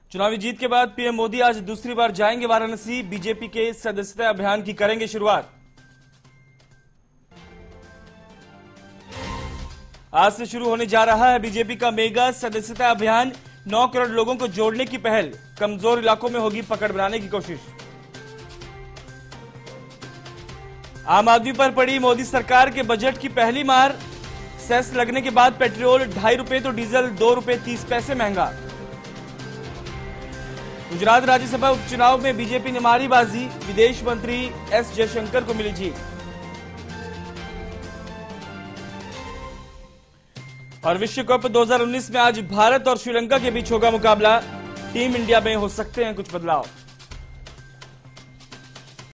चुनावी जीत के बाद पीएम मोदी आज दूसरी बार जाएंगे वाराणसी। बीजेपी के सदस्यता अभियान की करेंगे शुरुआत। आज से शुरू होने जा रहा है बीजेपी का मेगा सदस्यता अभियान। 9 करोड़ लोगों को जोड़ने की पहल। कमजोर इलाकों में होगी पकड़ बनाने की कोशिश। आम आदमी पर पड़ी मोदी सरकार के बजट की पहली मार। सेस लगने के बाद पेट्रोल 2.5 रुपए तो डीजल 2 रुपए 30 पैसे महंगा। गुजरात राज्यसभा उपचुनाव में बीजेपी ने मारी बाजी। विदेश मंत्री एस जयशंकर को मिली जीत। और विश्व कप 2019 में आज भारत और श्रीलंका के बीच होगा मुकाबला। टीम इंडिया में हो सकते हैं कुछ बदलाव।